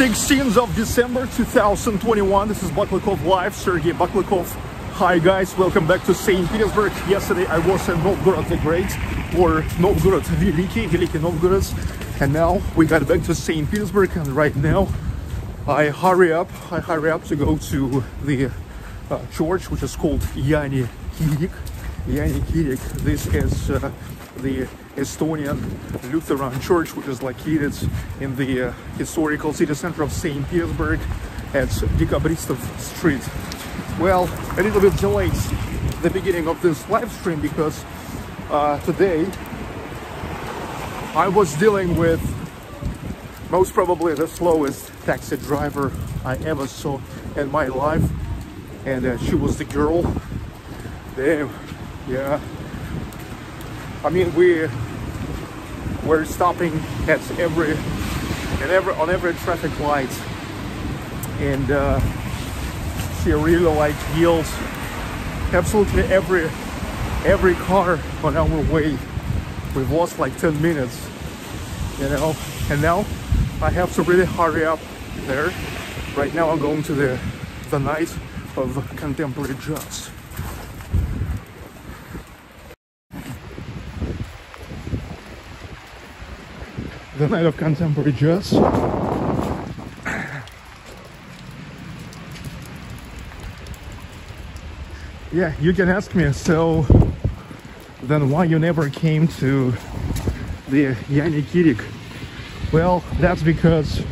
16th of December 2021. This is Volkovtrio Live, Sergei Volkov. Hi guys, welcome back to St Petersburg. Yesterday I was in Novgorod the Great, or Novgorod Veliki Novgorod, and now we got back to St Petersburg, and right now I hurry up to go to the church, which is called Jaani Kirin. This is the Estonian Lutheran Church, which is located in the historical city center of St Petersburg at Dekabristov Street. Well, a little bit delayed the beginning of this live stream because today I was dealing with most probably the slowest taxi driver I ever saw in my life, and she was the girl. Damn, yeah. I mean, we're stopping at on every traffic light, and she really like yelled absolutely every car on our way. We've lost like 10 minutes, you know, and now I have to really hurry up there. Right now I'm going to the night of contemporary jazz. The night of contemporary jazz. Yeah, you can ask me, so then why you never came to the Jaani Kirin? Well, that's because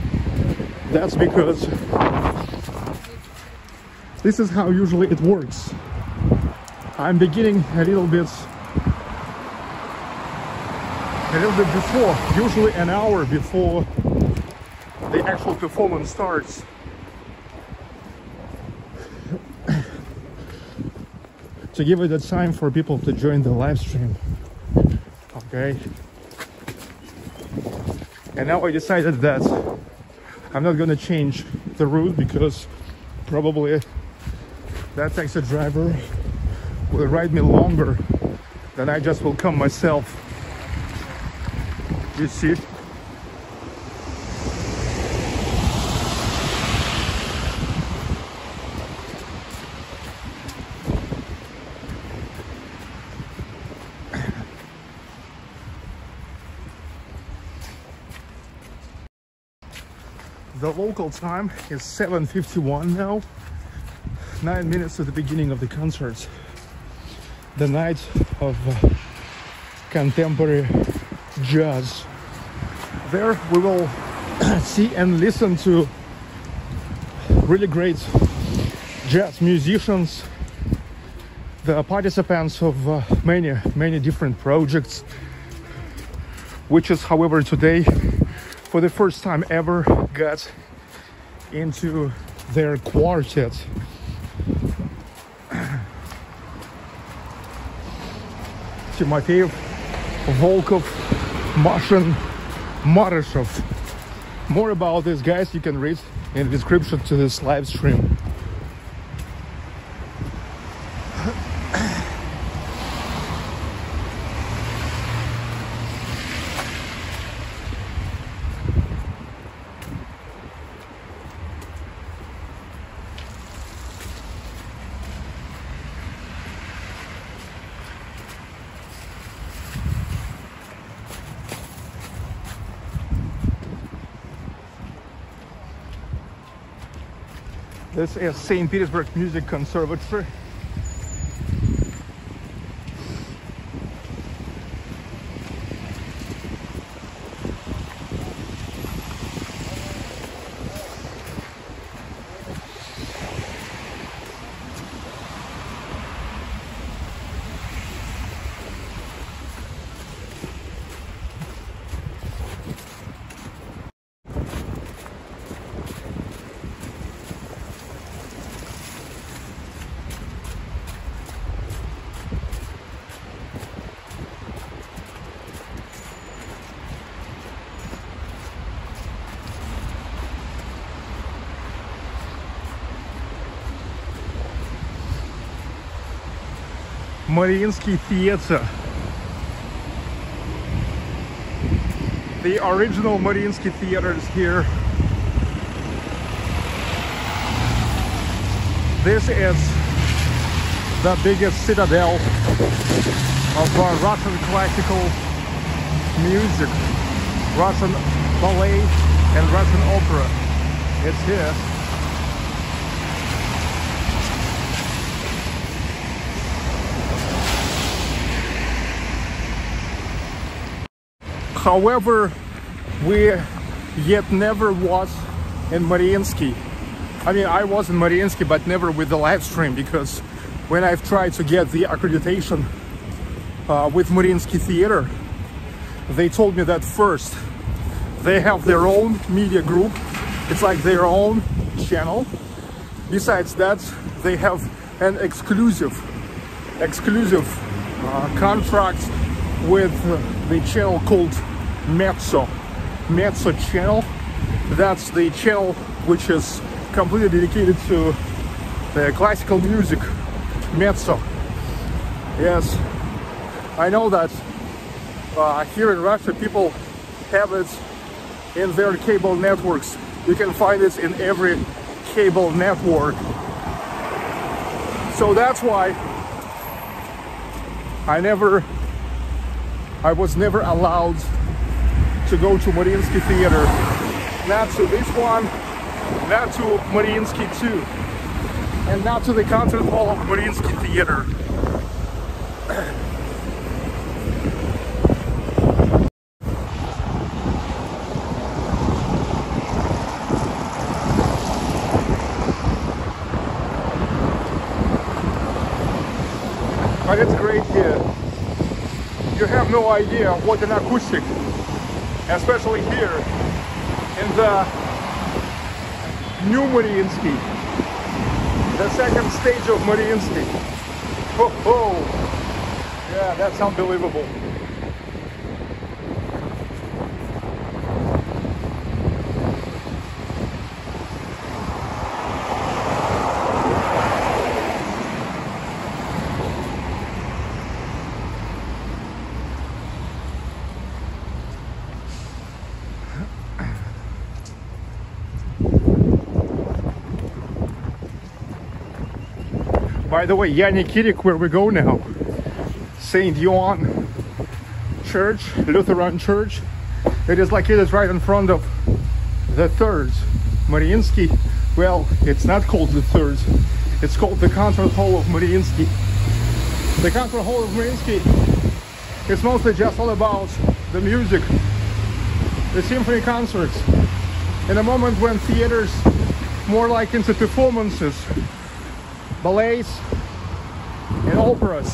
this is how usually it works. I'm beginning a little bit before, usually an hour before the actual performance starts. To give it the time for people to join the live stream. Okay. And now I decided that I'm not gonna change the route because probably that taxi driver will ride me longer than I just will come myself. You see? The local time is 7:51 now, 9 minutes to the beginning of the concert. The night of contemporary jazz. There we will see and listen to really great jazz musicians, the participants of many different projects, which is, however, today for the first time ever got into their quartet. Timofeev, Volkov, Mashin, Maryishev. More about these guys you can read in the description to this live stream. This is St. Petersburg Music Conservatory. Mariinsky Theater. The original Mariinsky Theater is here This is the biggest citadel of Russian classical music, Russian ballet and Russian opera. It's here. However, we yet never was in Maryinsky. I mean, I was in Maryinsky, but never with the live stream, because when I've tried to get the accreditation with Maryinsky Theater, they told me that first they have their own media group. It's like their own channel. Besides that, they have an exclusive contract with the channel called Mezzo channel. That's the channel which is completely dedicated to the classical music. Mezzo. Yes, I know that here in Russia people have it in their cable networks. You can find it in every cable network. So that's why I was never allowed to go to Maryinsky Theater. Not to this one, not to Maryinsky 2, and not to the concert hall of Maryinsky Theater. But it's great here. You have no idea what an acoustic, especially here in the new Maryinsky, the second stage of Maryinsky. Ho ho! Yeah, that's unbelievable. By the way, Jaani Kirin, where we go now, St. Ioan Church, Lutheran Church. It is located right in front of the third Maryinsky. Well, it's not called the third, it's called the concert hall of Maryinsky. The concert hall of Maryinsky is mostly just all about the music, the symphony concerts. In a moment when theaters more like into performances, ballets and operas.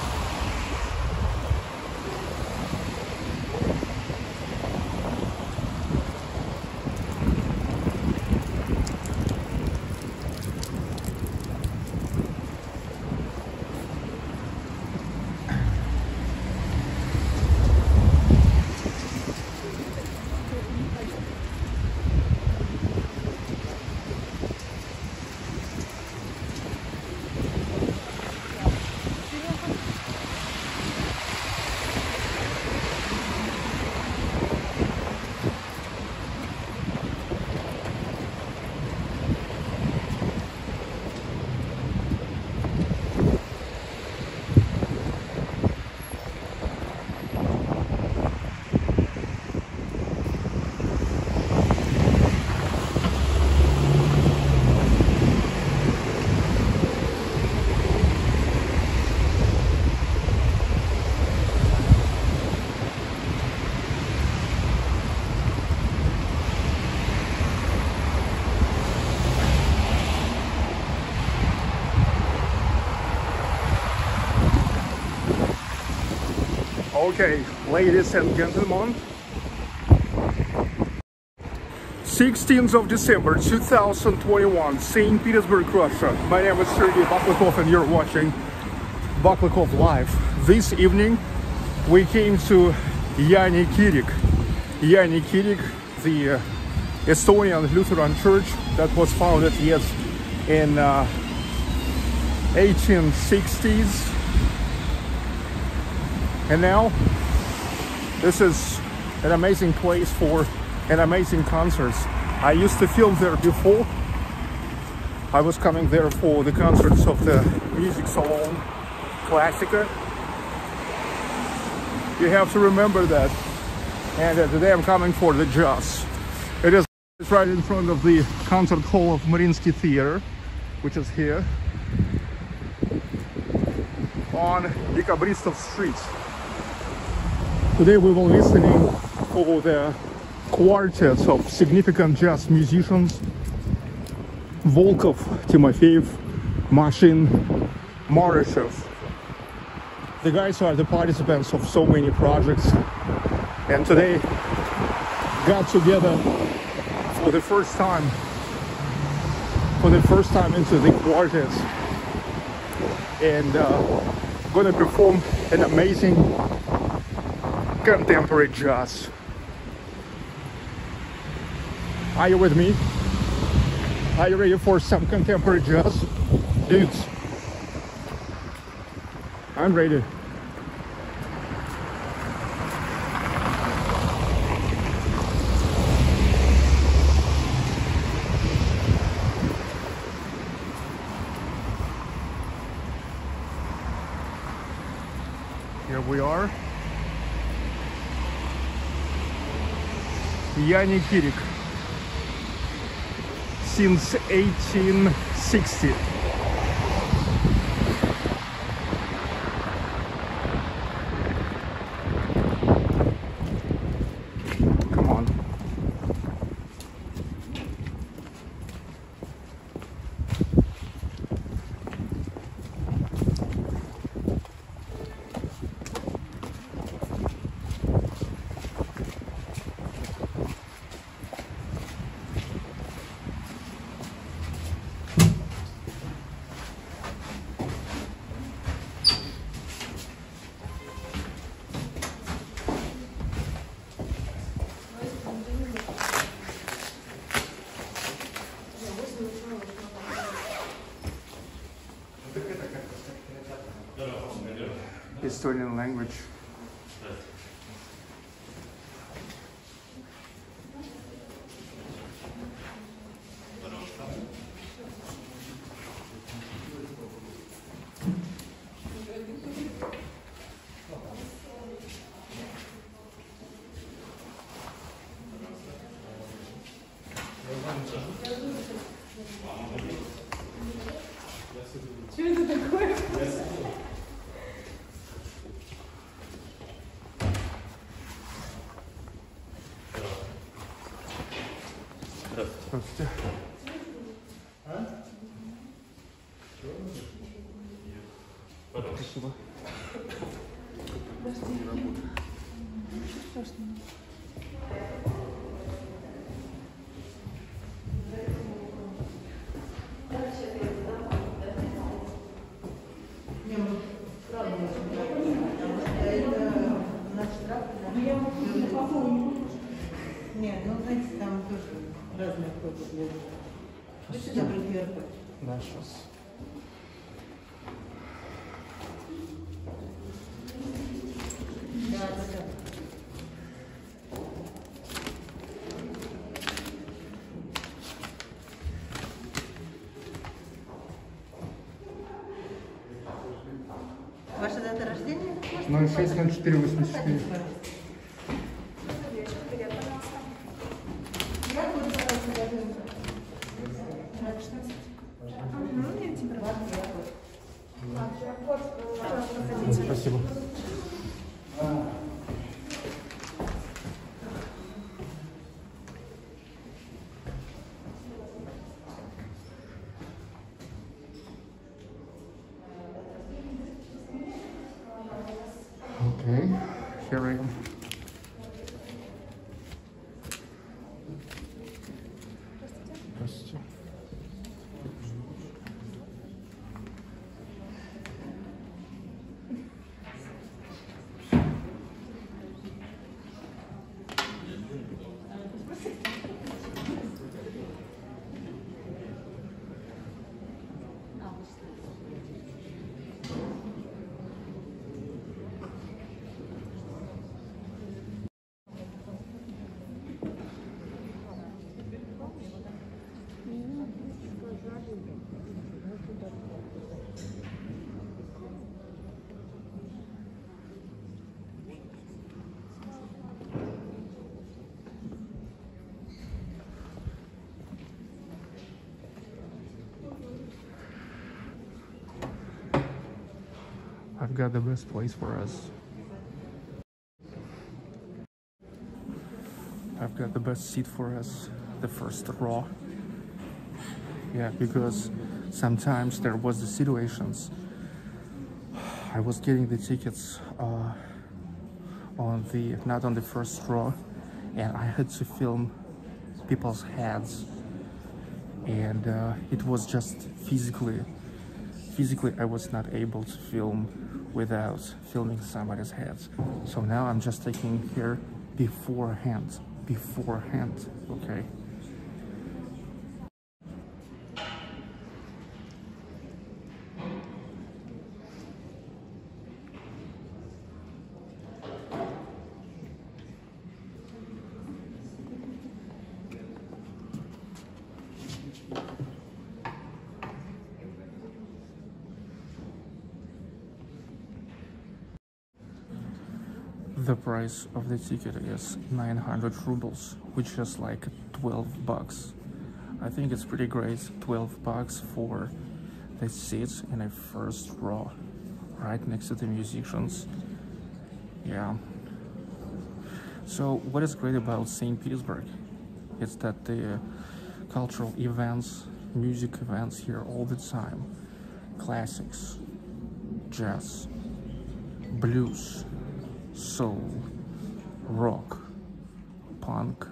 Okay, ladies and gentlemen, 16th of December 2021, St. Petersburg, Russia. My name is Sergei Kurekhin and you're watching VolkovTrio Live. This evening we came to Jaani Kirin. Jaani Kirin, the Estonian Lutheran Church that was founded in 1860s. And now this is an amazing place for an amazing concerts. I used to film there before, I was coming there for the concerts of the music salon Classica. You have to remember that. And today I'm coming for the jazz. It is right in front of the concert hall of Mariinsky Theater, which is here on Dekabristov Street. Today we will be listening for the quartets of significant jazz musicians: Volkov, Timofeev, Mashin, Maryishev. The guys are the participants of so many projects, and today got together for the first time into the quartets, and gonna perform an amazing contemporary jazz. Are you with me? Are you ready for some contemporary jazz? Dudes, I'm ready. Here we are. Jaani Kirin, since 1860. Come on. Estonian language. Что это такое? Здравствуйте. Спасибо. Нет, ну знаете, там тоже разные ходят люди. Вы сюда приехали? Да, сейчас. Да, да. Ваша дата рождения? 06-04-84. Спасибо. Okay, here I am. Здравствуйте. I've got the best place for us. I've got the best seat for us, the first row. Yeah, because sometimes there was the situations I was getting the tickets not on the first row, and I had to film people's heads, and it was just physically I was not able to film without filming somebody's heads. So now I'm just taking here beforehand, okay? The price of the ticket is 900 rubles, which is like 12 bucks. I think it's pretty great, 12 bucks for the seats in a first row, right next to the musicians. Yeah. So what is great about St. Petersburg is that the cultural events, music events here all the time. Classics, jazz, blues, soul, rock, punk,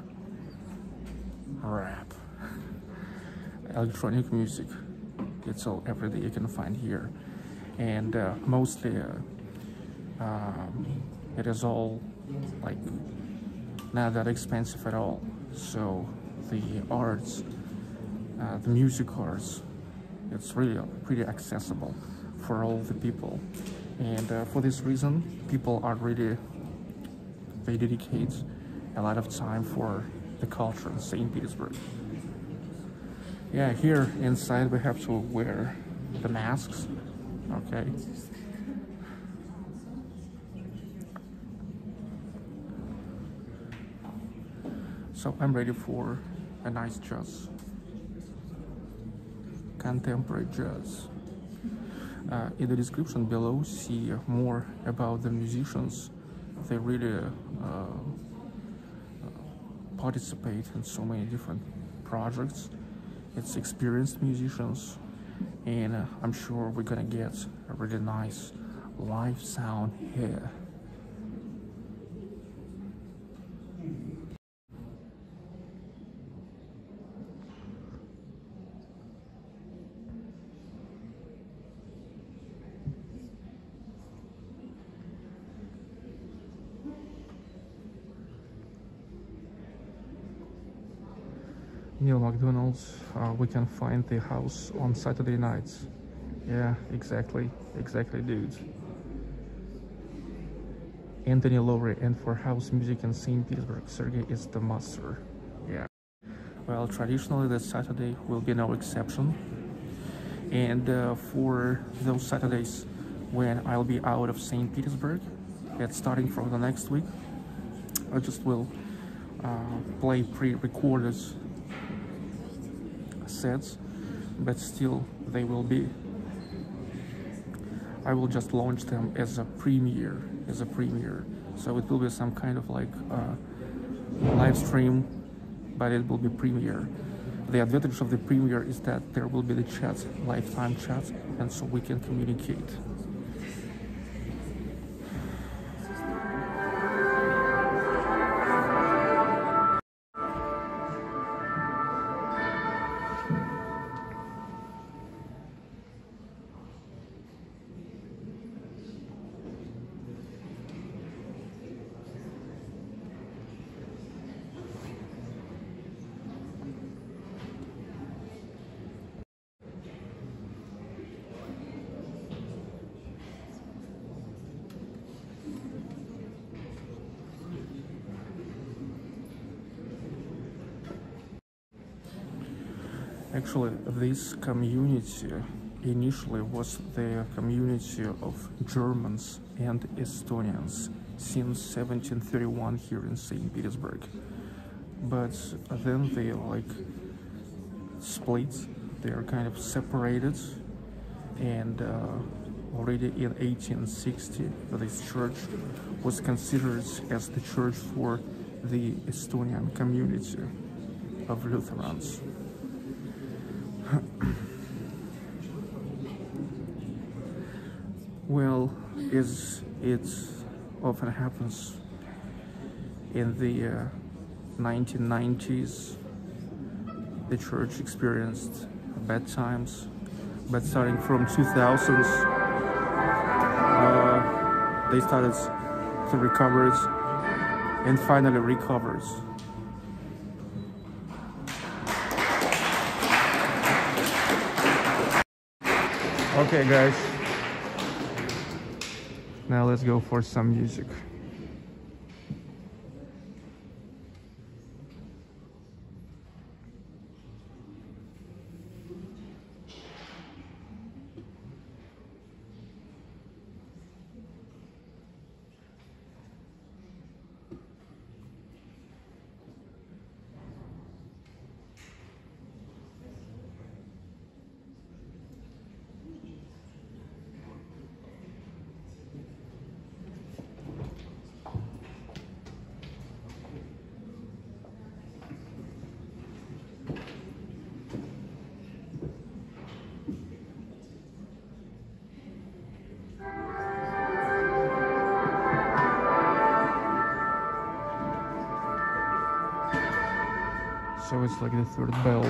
rap, electronic music. It's all everything you can find here, and mostly it is all like not that expensive at all. So the arts, the music arts, it's really pretty accessible for all the people. And for this reason, people are really, they dedicate a lot of time for the culture in St. Petersburg. Yeah, here inside we have to wear the masks, okay? So I'm ready for a nice jazz, contemporary jazz. In the description below, see more about the musicians. They really participate in so many different projects. It's experienced musicians, and I'm sure we're gonna get a really nice live sound here. Near McDonald's, we can find the house on Saturday nights. Yeah, exactly, dude. Anthony Lowry, and for house music in St. Petersburg, Sergei is the master. Yeah. Well, traditionally this Saturday will be no exception. And for those Saturdays when I'll be out of St. Petersburg, it's starting from the next week, I just will play pre-recorded sets, but still they will be, I will just launch them as a premiere, so it will be some kind of like live stream, but it will be premiere. The advantage of the premiere is that there will be the chat, lifetime chat, and so we can communicate. Actually, this community initially was the community of Germans and Estonians since 1731 here in St. Petersburg. But then they like split, they are kind of separated, and already in 1860. This church was considered as the church for the Estonian community of Lutherans. Well, as it often happens in the 1990s, the church experienced bad times, but starting from 2000s, they started to recover and finally recovers. Okay, guys, now let's go for some music. So it's like the third bell.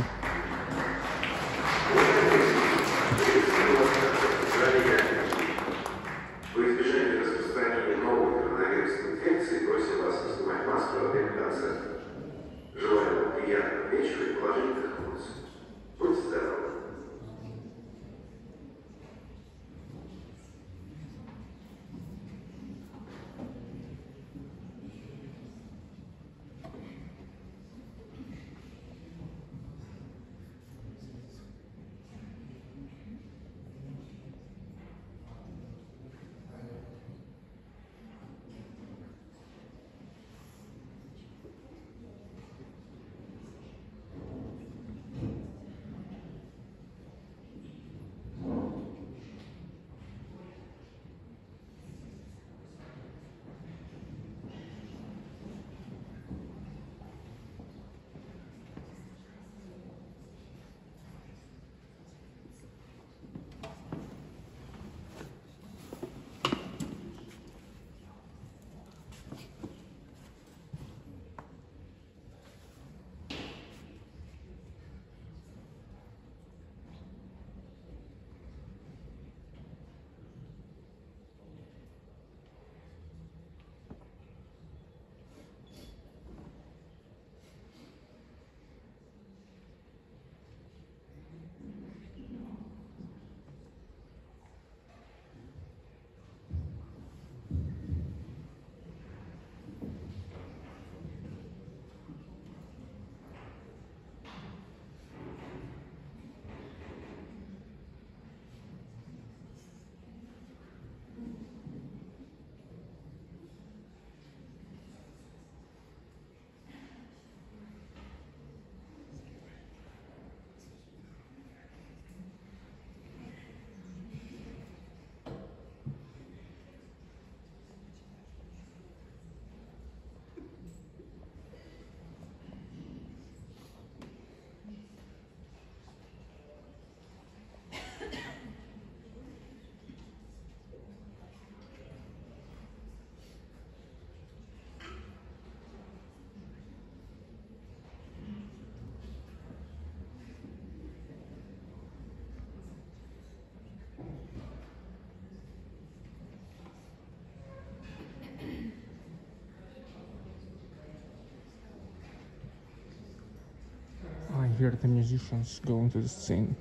I hear the musicians going to the scene.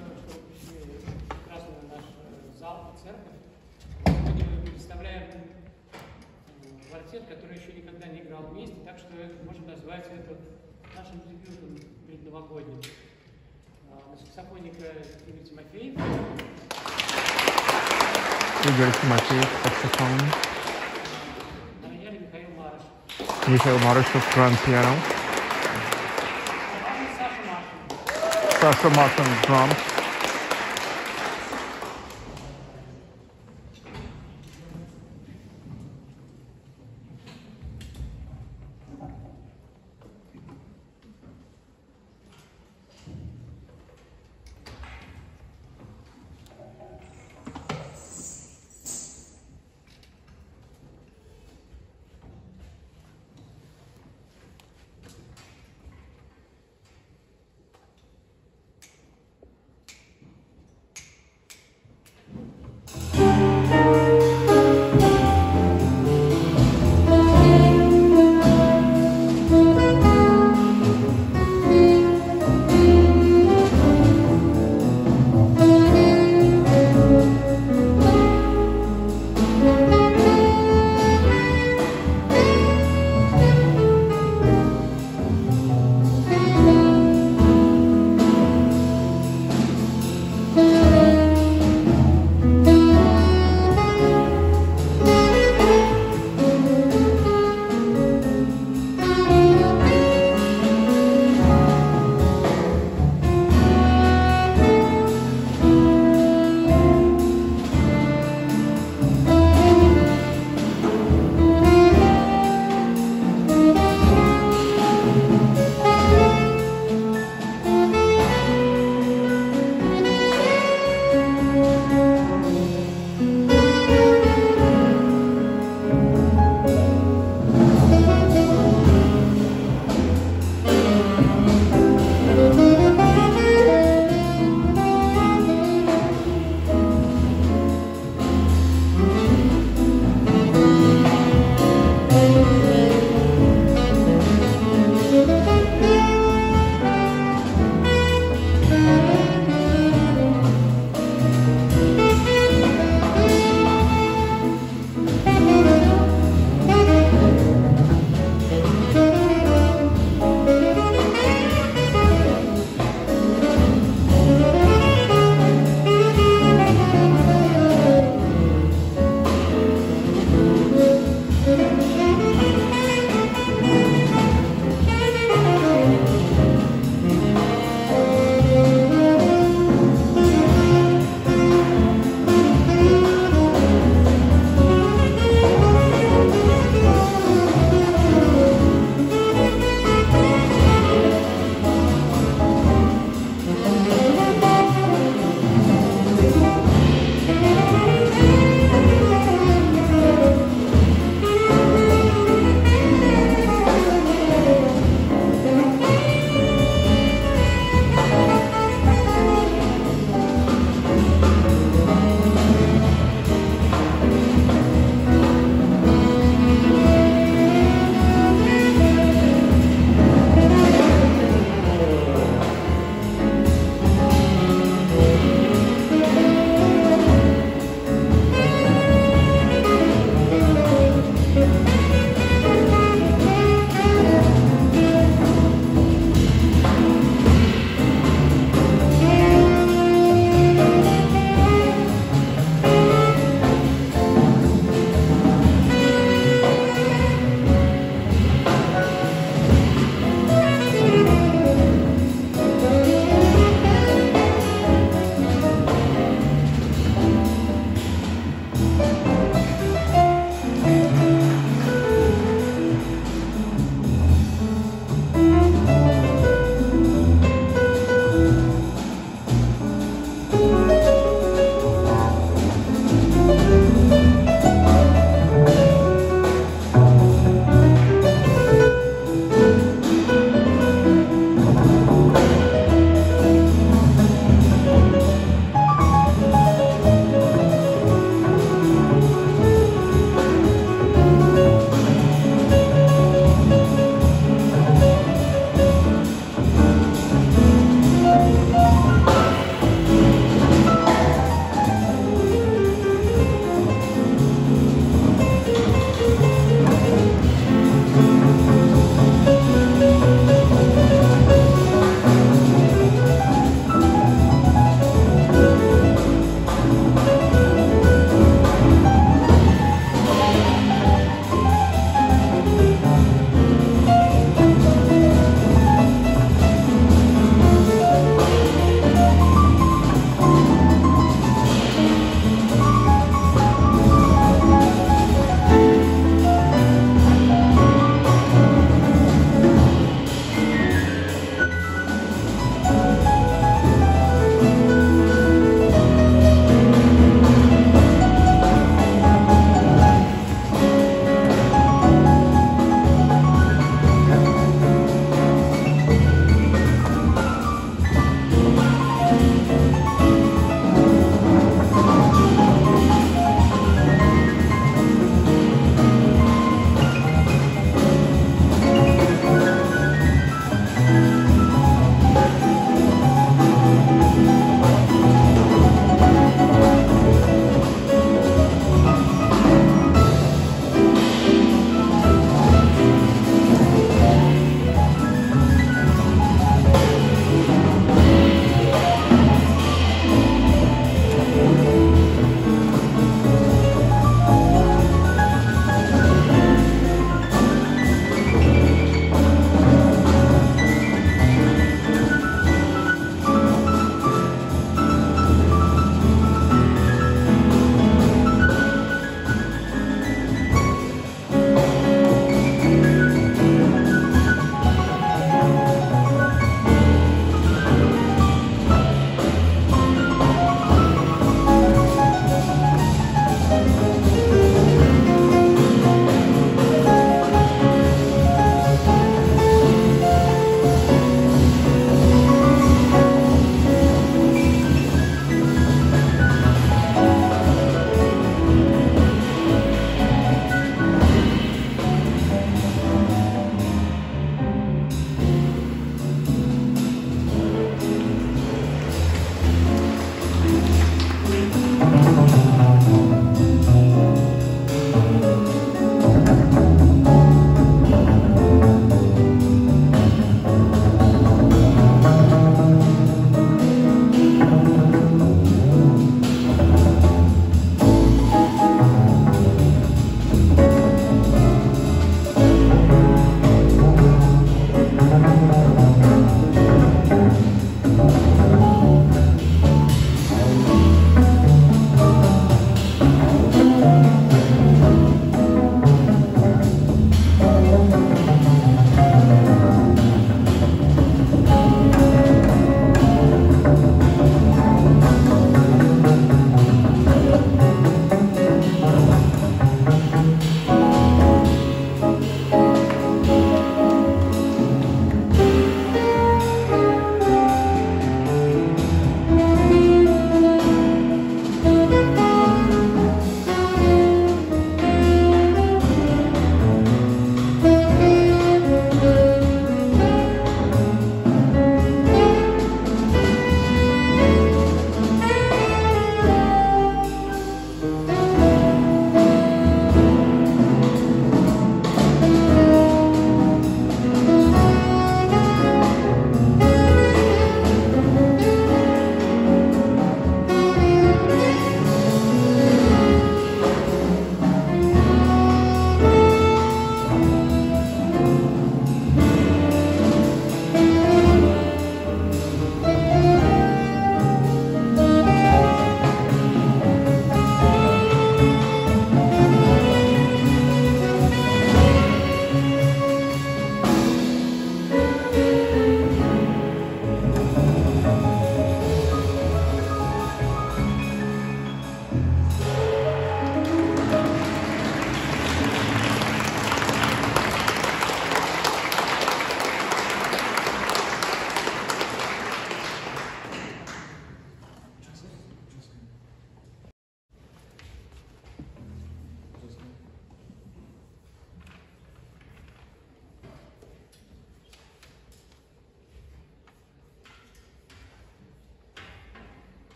что вы пришли прекрасно на наш зал, церковь. Сегодня мы представляем квартет, который еще никогда не играл вместе, так что можно назвать это нашим дебютом предновогодним. На саксофоне Игорь Timofeev. Igor Timofeev, saxophone. На рояле Mikhail grand piano. Sasha Mashin, drums.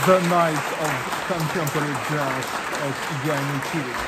the night of contemporary jazz at Jaani Kirin.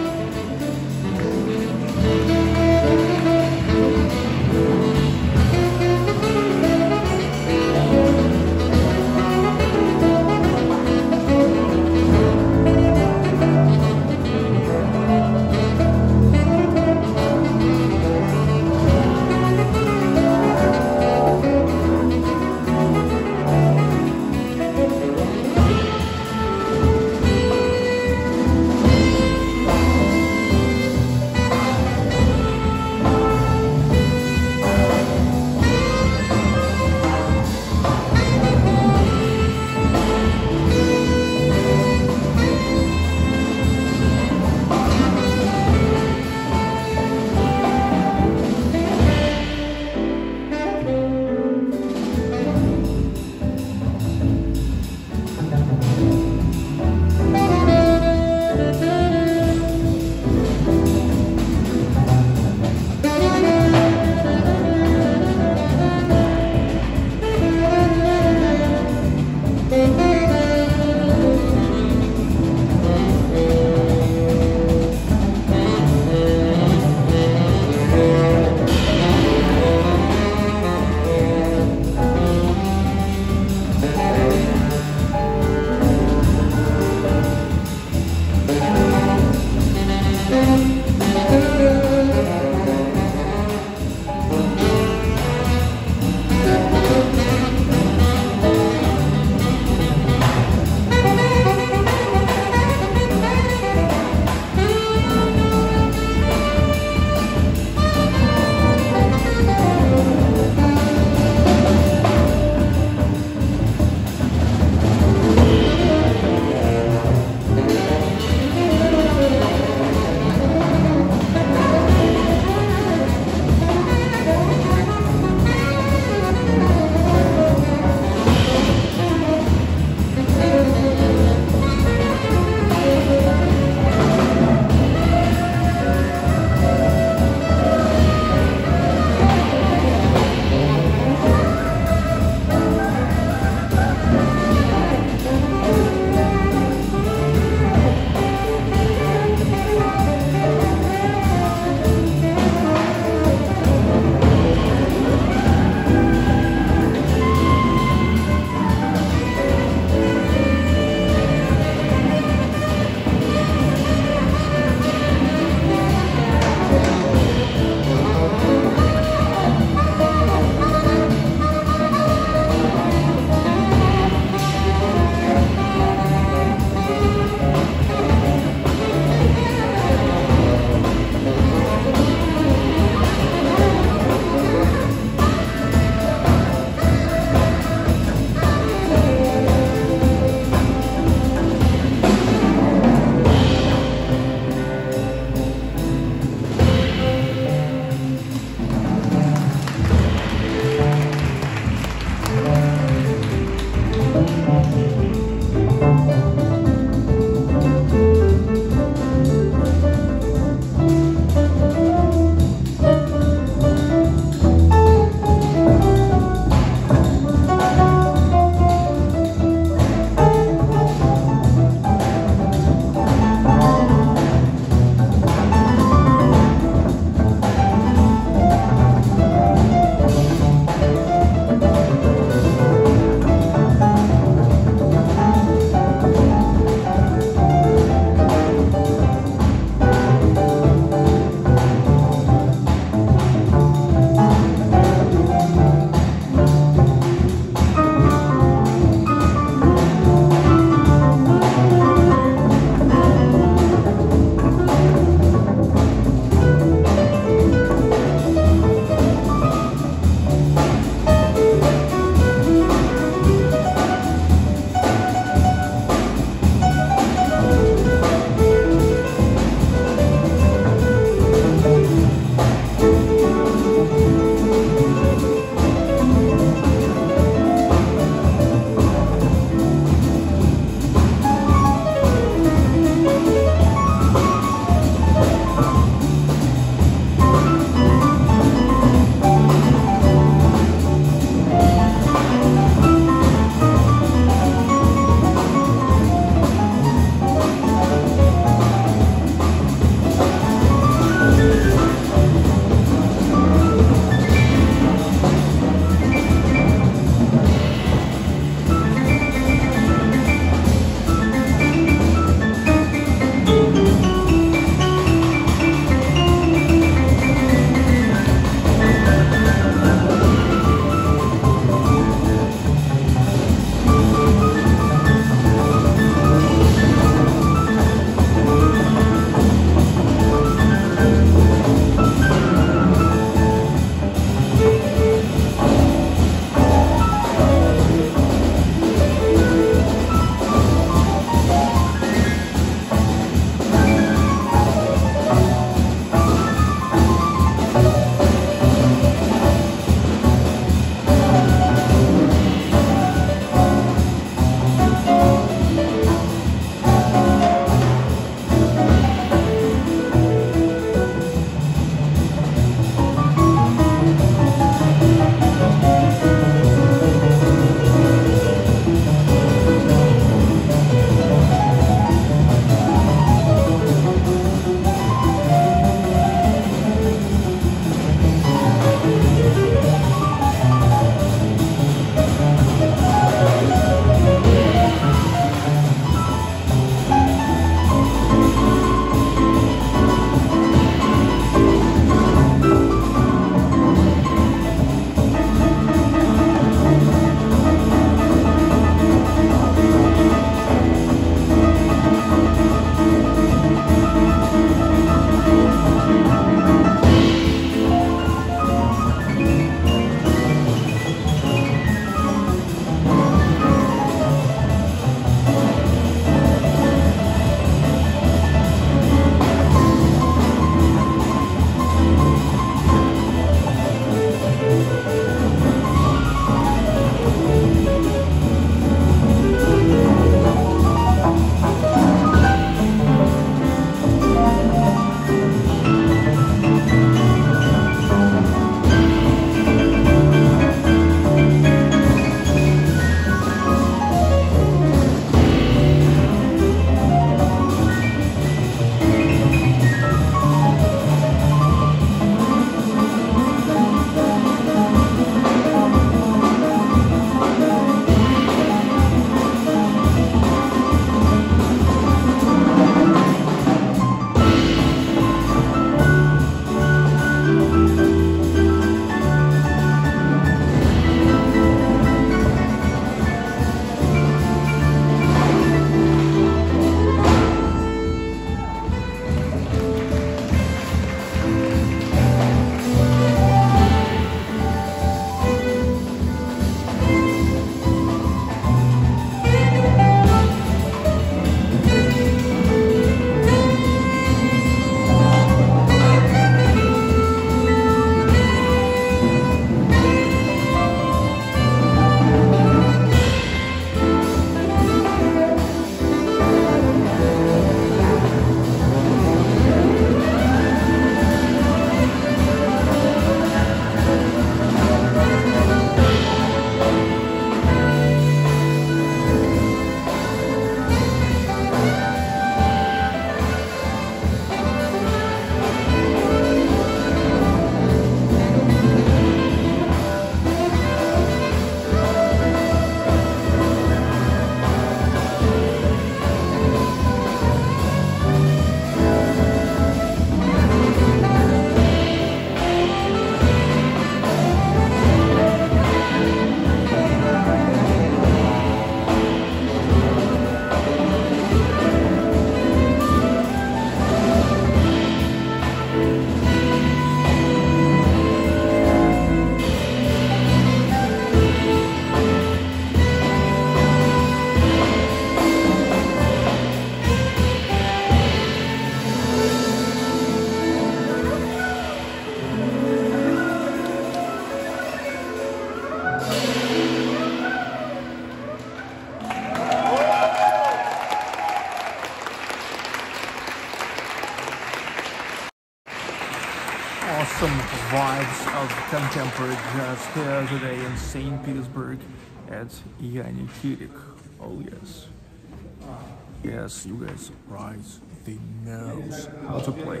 of contemporary jazz here today in St. Petersburg at Jaani Kirin. Oh yes. Yes, you guys are right. They knows how to play.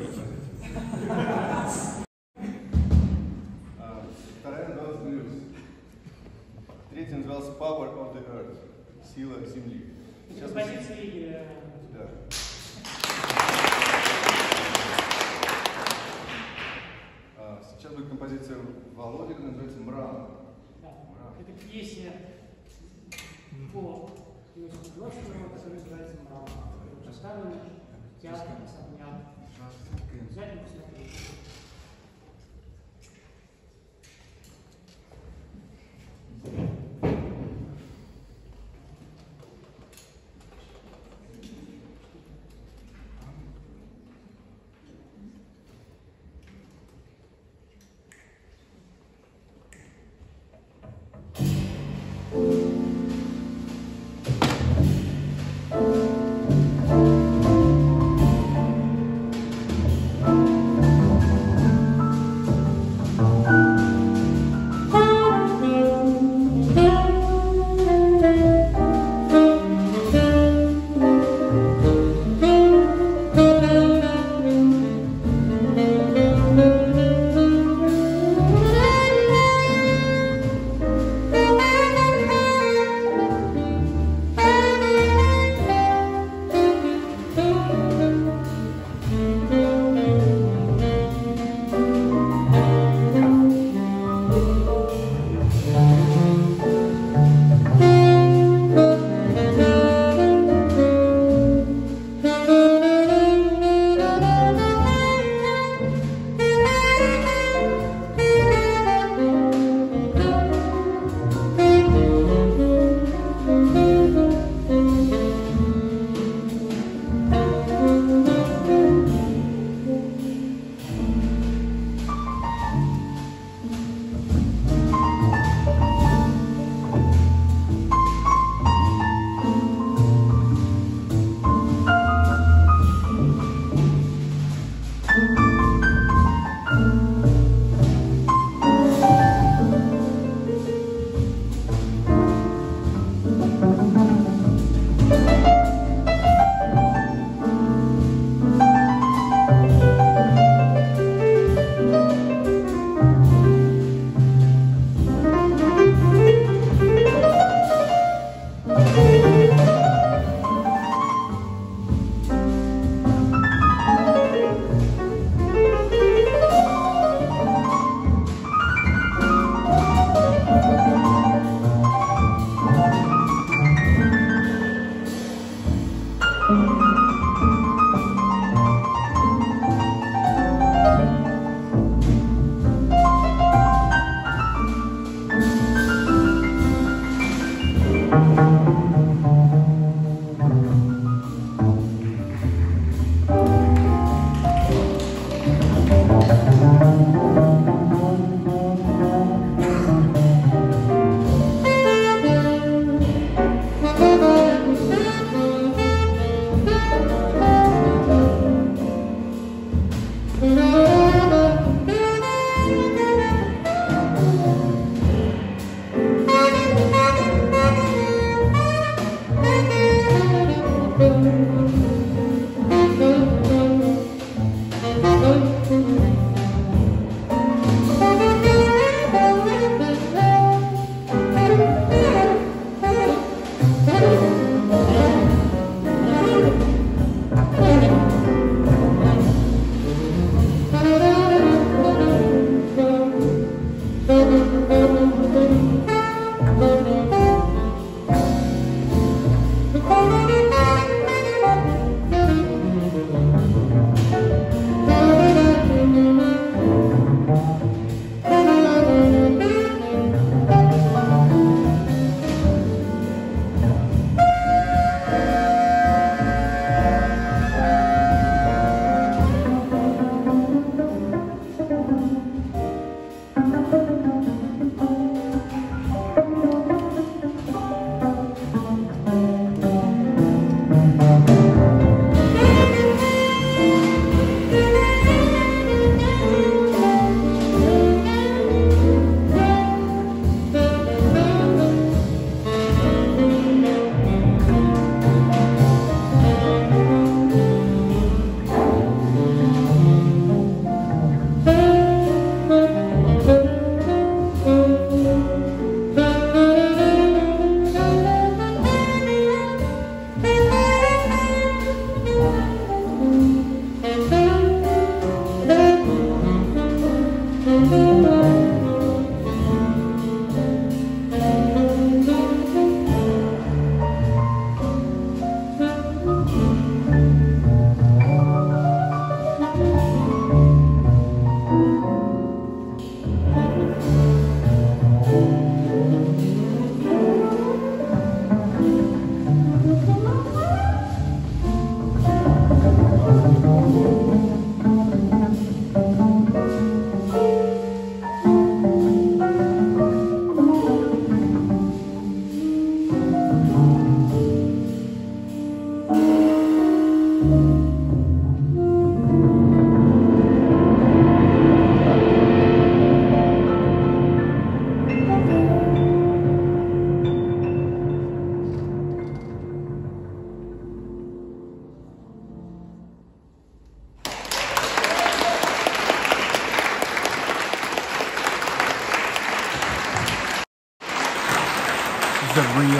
Вторая называлась блюз. Третья называлась Power of the Earth. Сила земли. Сейчас композиции. Да. Сейчас будет композиция Володи, которая называется «Мрам». Да. Это песня по Иосифу Бродскому, которая называется «Мрам». Поставлена в театре особняк. Обязательно посмотрите.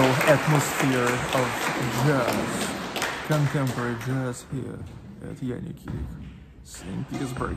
atmosphere of jazz, contemporary jazz here at Jaani Kirin, St. Petersburg.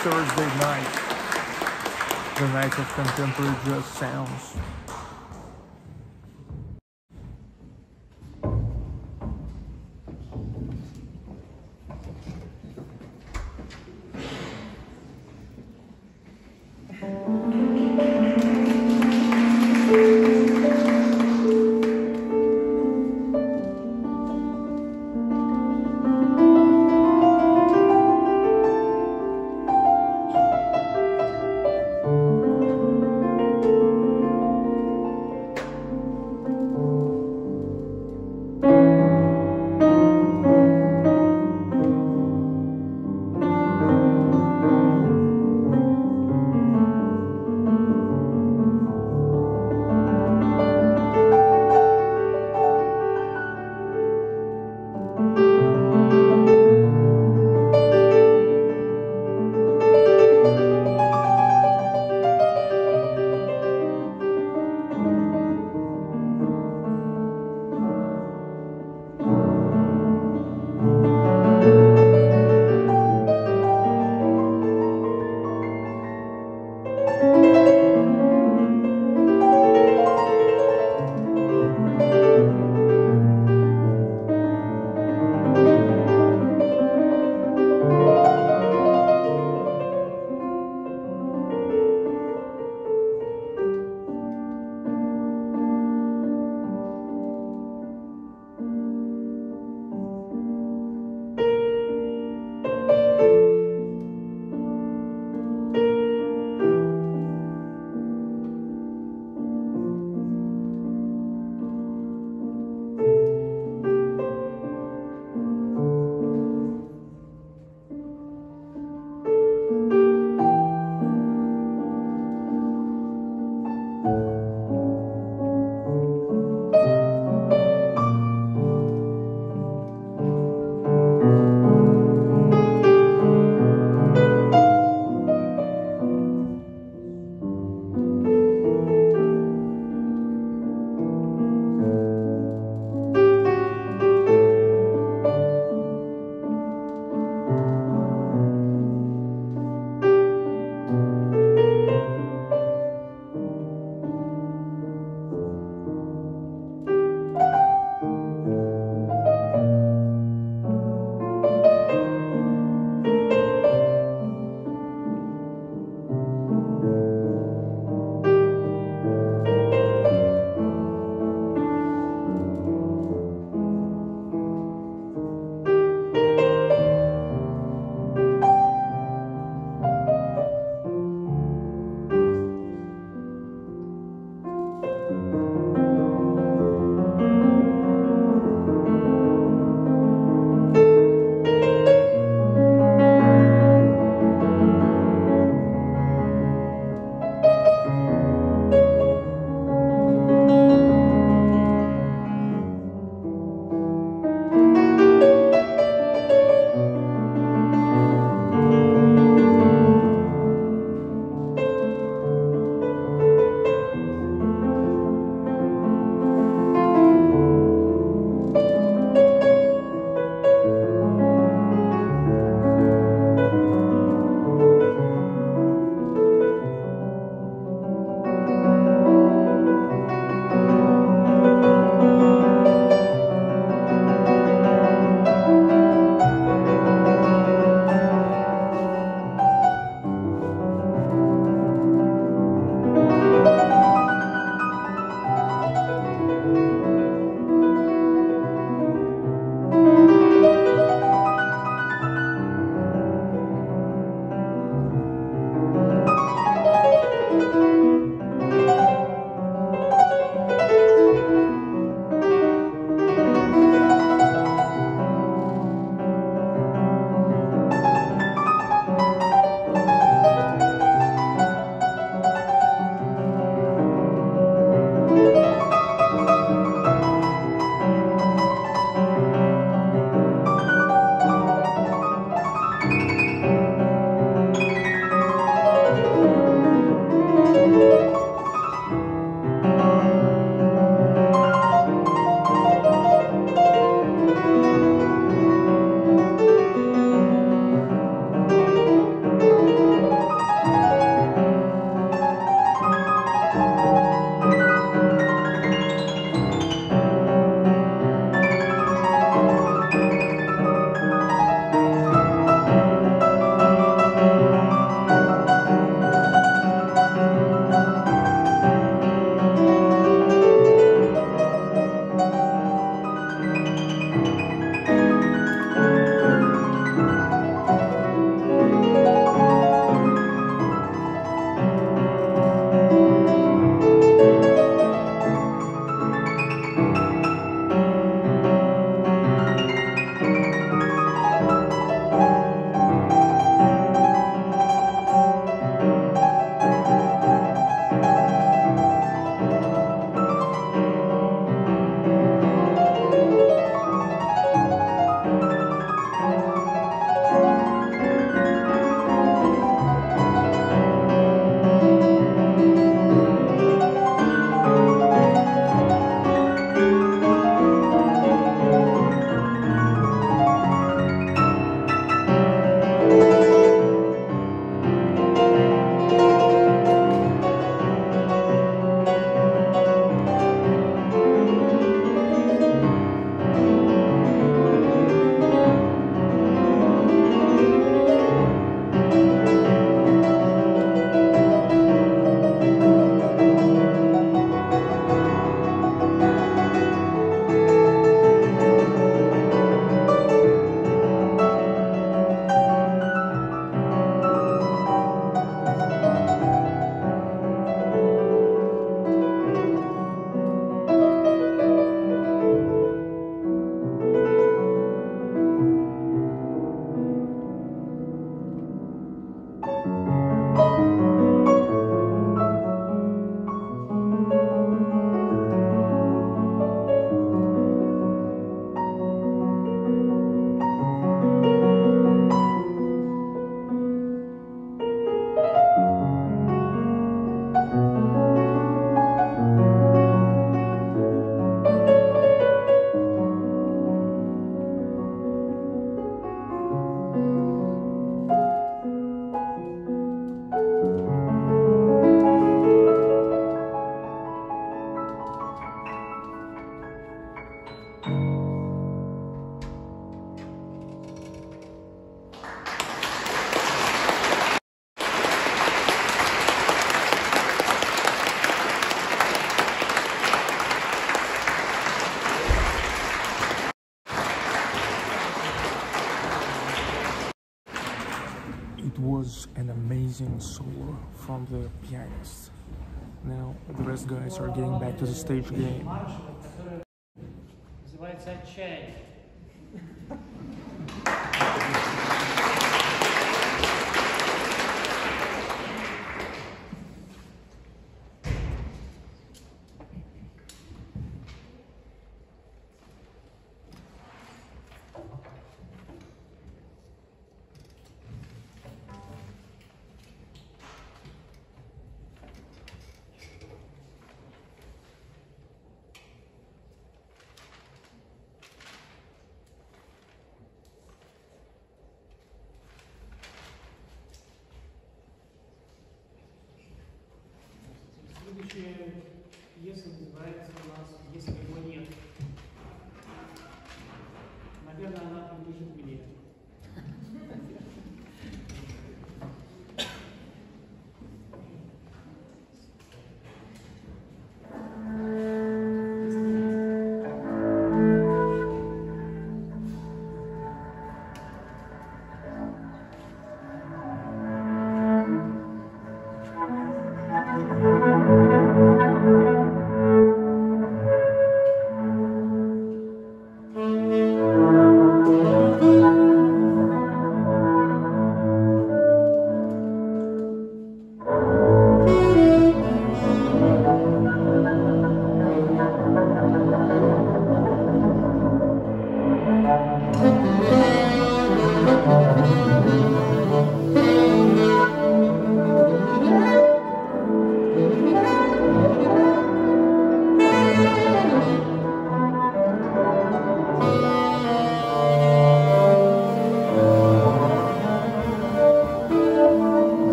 Thursday night, the night of contemporary jazz sounds. was an amazing solo from the pianist. Now the rest guys are getting back to the stage game. Называется «Отчаяние». Следующая пьеса называется у нас «Если его нет». Наверное, она принадлежит мне.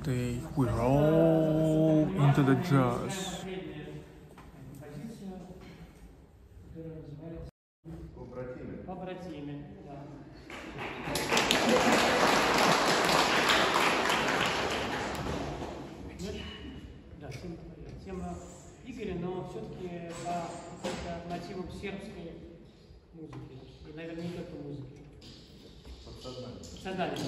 stay. We're all into the jazz. Побратимы, да. Да, тема Игоря, но все-таки по мотивам сербской музыки. И, наверное, не только музыки. Подсознание.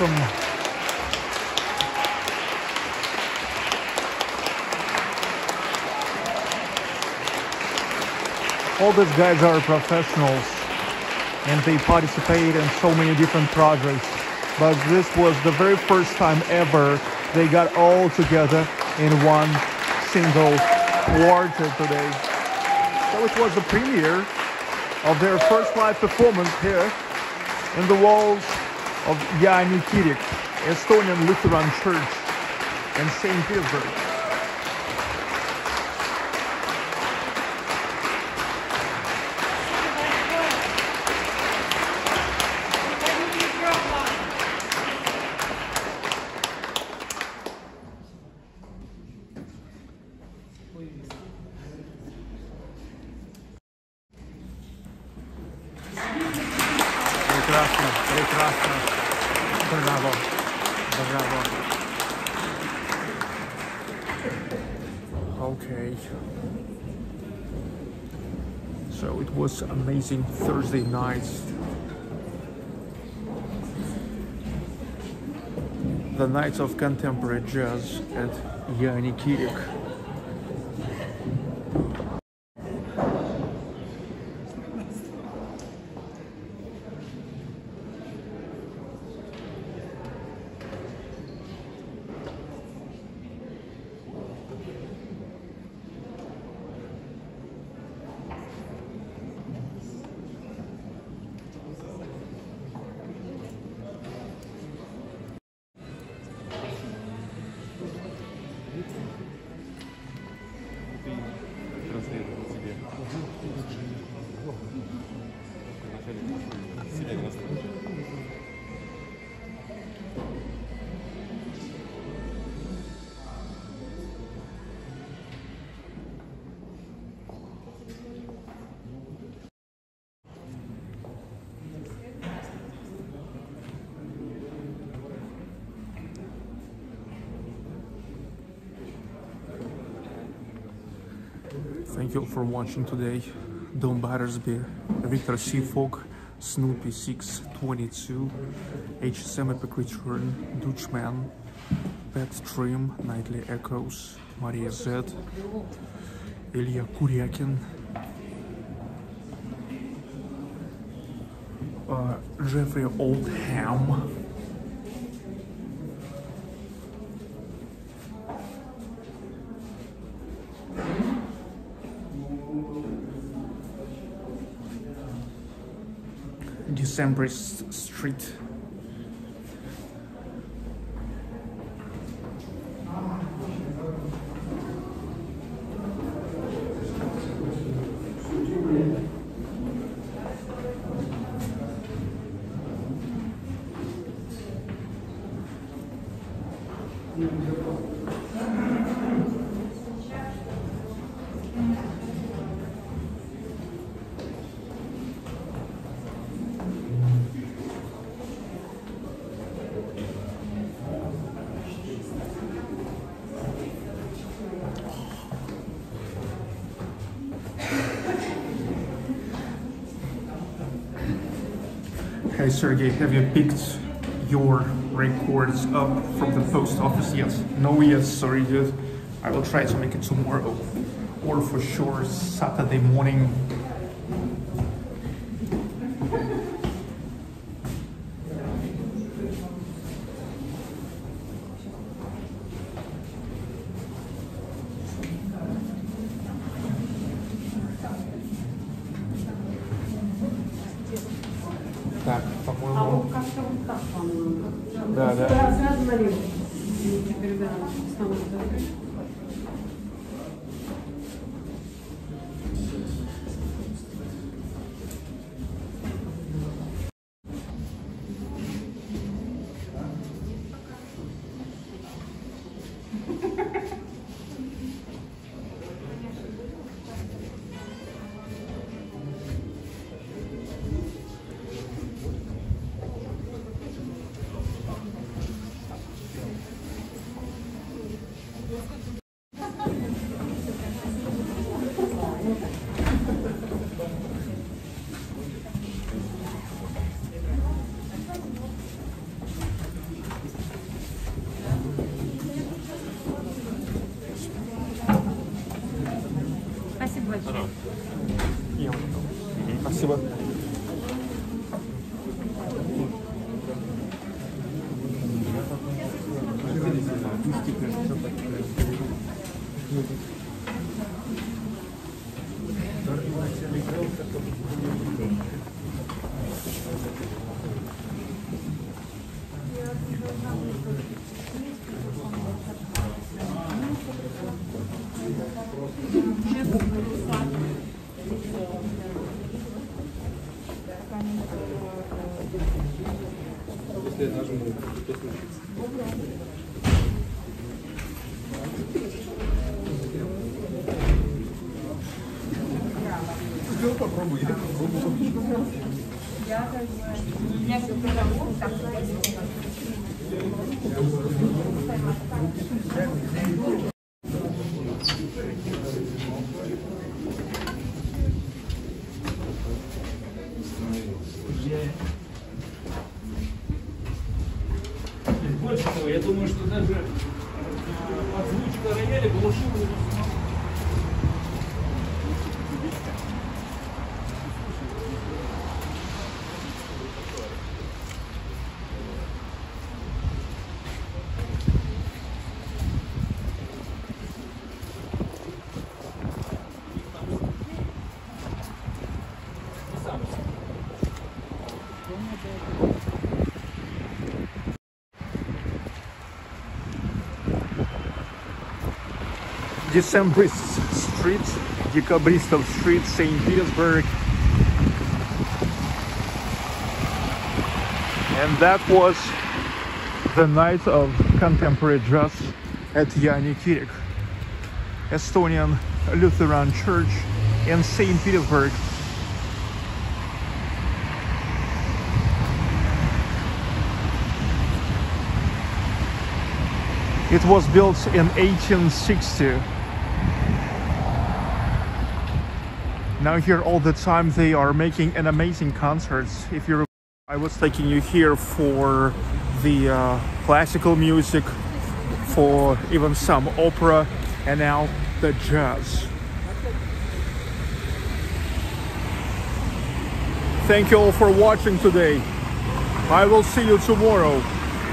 awesome. All these guys are professionals and they participate in so many different projects. But this was the very first time ever they got all together in one single quartet today. So it was the premiere of their first live performance here in the walls of Jaani Kirin Lutheran Church in St Petersburg. Прекрасно. Браво. Браво. Okay. So it was amazing Thursday night. The night of contemporary jazz at Jaani Kirin. Thank you for watching today. Don Battersby, Victor Seafog, Snoopy 622, HSM Epic Return, Dutchman, Pet Stream, Nightly Echoes, Maryishev, Igor Kurekhin, Jeffrey Oldham, Decemberist Street, Hey Sergei, have you picked your records up from the post office yet? No yet, sorry dude. I will try to make it tomorrow, or for sure Saturday morning. Так, по-моему... Да, да. Сразу налево. Теперь, да, снова туда. Спасибо. Больше того, я думаю, что даже озвучка рояля глушила. Decembrist Street, Dekabristov Street, St. Petersburg. And that was the night of contemporary jazz at Jaani Kirin Estonian Lutheran Church in St. Petersburg. It was built in 1860. Now here all the time they are making an amazing concerts. If you remember, I was taking you here for the classical music, for even some opera, and now the jazz. Thank you all for watching today. I will see you tomorrow.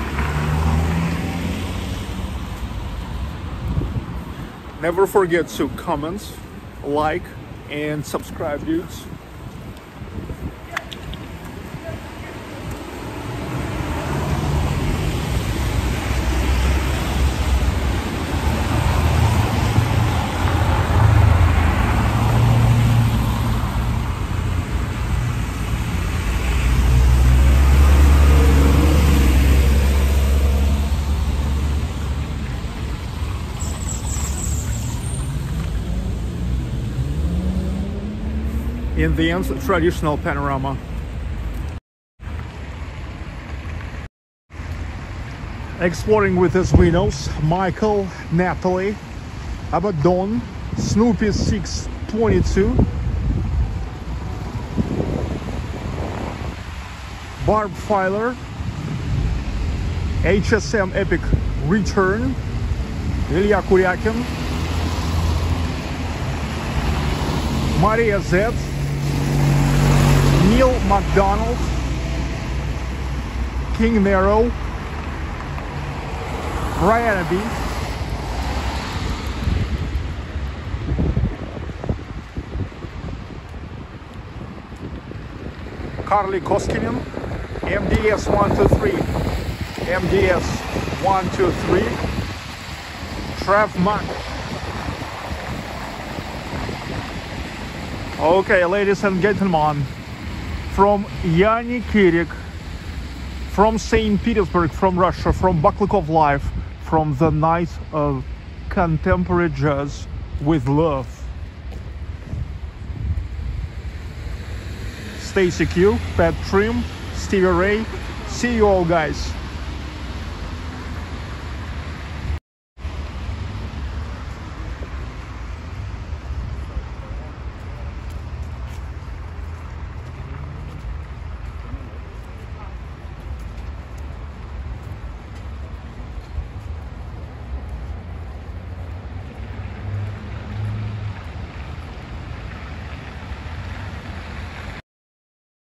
Never forget to comment, like, and subscribe, dudes. In the end, traditional panorama. Exploring with his winos, Mikhail, Natalie, Abaddon, Snoopy 622, Barb Filer, HSM Epic Return, Ilya Kurekhin, Maria Z, Neil MacDonald, King Nero, Brianna B, Carly Koskinen, MDS 123, MDS 123, Trav Mack. Okay, ladies and gentlemen, from Jaani Kirin, from St. Petersburg, from Russia, from Baklakov Live, from the night of contemporary jazz with love. Stacy Q, Pat Trim, Stevie Ray. See you all, guys.